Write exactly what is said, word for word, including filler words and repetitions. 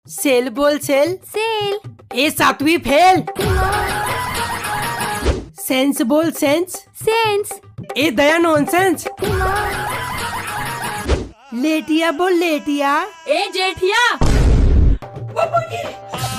Sale बोल sale. सेल। ए सातवीं फेल। सेंस बोल सेंस। सेंस। ए दया नॉनसेंस। लेटिया बोल लेटिया। ए जेठिया।